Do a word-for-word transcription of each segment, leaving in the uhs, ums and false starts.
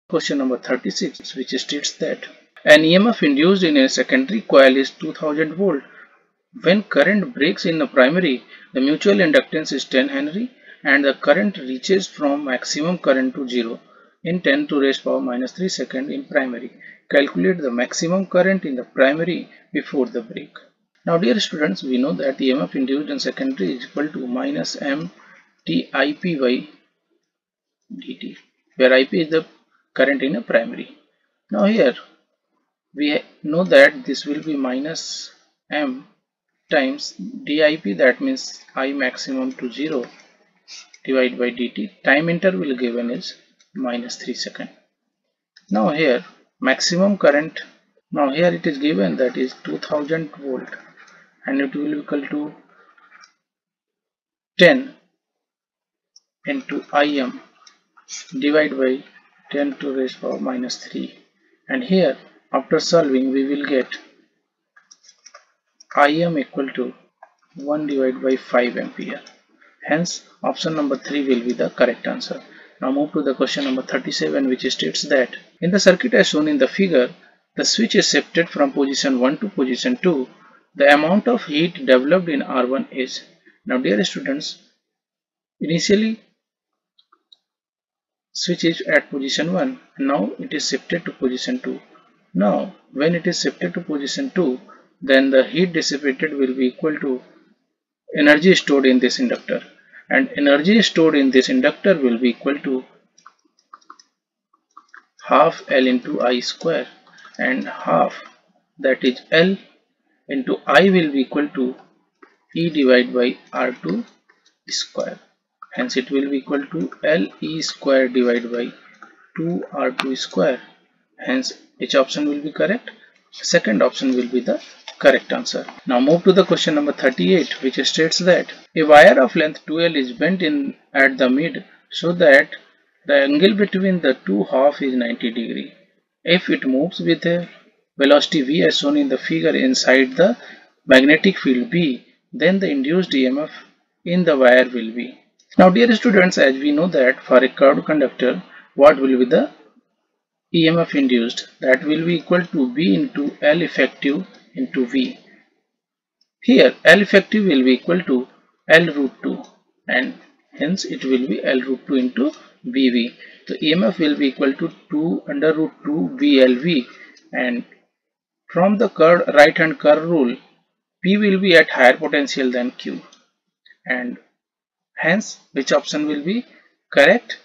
Question number thirty-six, which states that an E M F induced in a secondary coil is two thousand volt. When current breaks in the primary, the mutual inductance is ten Henry and the current reaches from maximum current to zero in ten to the raised power minus three second in primary. Calculate the maximum current in the primary before the break. Now dear students, we know that E M F induced in secondary is equal to minus M T I P by D T, where I P is the current in a primary. Now here we know that this will be minus M times dip, that means I maximum to zero, divided by dt. Time interval given is minus three second. Now here maximum current, now here it is given that is two thousand volt and it will be equal to ten into Im divided by ten to the raised power minus three, and here after solving we will get Im equal to one divided by five ampere. Hence option number three will be the correct answer. Now move to the question number thirty-seven, which states that in the circuit as shown in the figure, the switch is shifted from position one to position two. The amount of heat developed in R one is. Now dear students, initially switch is at position one, now it is shifted to position two. Now when it is shifted to position two, then the heat dissipated will be equal to energy stored in this inductor, and energy stored in this inductor will be equal to half L into I square, and half, that is L into I, will be equal to E divided by R two square. Hence it will be equal to L E square divided by two R two square. Hence which option will be correct? Second option will be the correct answer. Now move to the question number thirty-eight, which states that a wire of length two L is bent in at the mid so that the angle between the two halves is ninety degree. If it moves with a velocity v as shown in the figure inside the magnetic field B, then the induced E M F in the wire will be. Now dear students, as we know that for a curved conductor, what will be the E M F induced? That will be equal to B into L effective into V. Here L effective will be equal to L root two, and hence it will be L root two into B V. The E M F will be equal to two under root two B L V, and from the curve, right hand curve rule, P will be at higher potential than Q, and hence which option will be correct?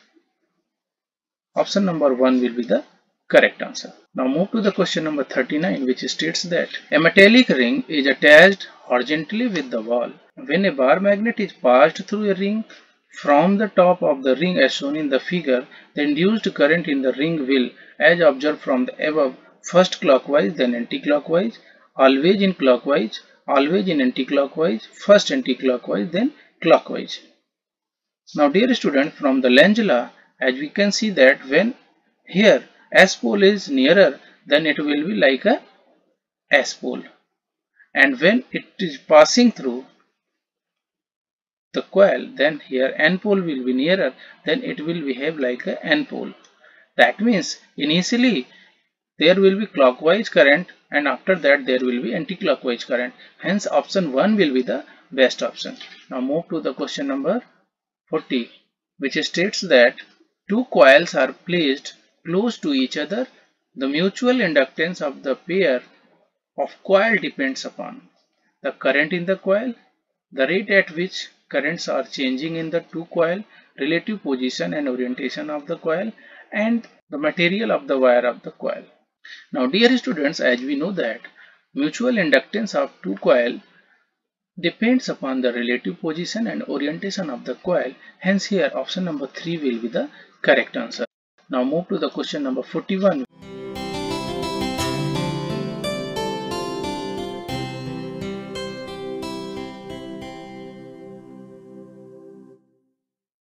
Option number one will be the correct answer. Now move to the question number thirty-nine, which states that a metallic ring is attached horizontally with the wall. When a bar magnet is passed through a ring from the top of the ring as shown in the figure, the induced current in the ring will, as observed from the above, first clockwise, then anti-clockwise, always in clockwise, always in anti-clockwise, first anti-clockwise, then clockwise. Now dear student, from the Lenz law, as we can see that when here S pole is nearer, then it will be like a S pole, and when it is passing through the coil, then here N pole will be nearer, then it will behave like a N pole. That means initially there will be clockwise current and after that there will be anti-clockwise current. Hence option one will be the best option. Now move to the question number forty, which states that two coils are placed close to each other. The mutual inductance of the pair of coil depends upon the current in the coil, the rate at which currents are changing in the two coil, relative position and orientation of the coil, and the material of the wire of the coil. Now dear students, as we know that mutual inductance of two coil depends upon the relative position and orientation of the coil. Hence here option number three will be the correct answer. Now move to the question number forty-one.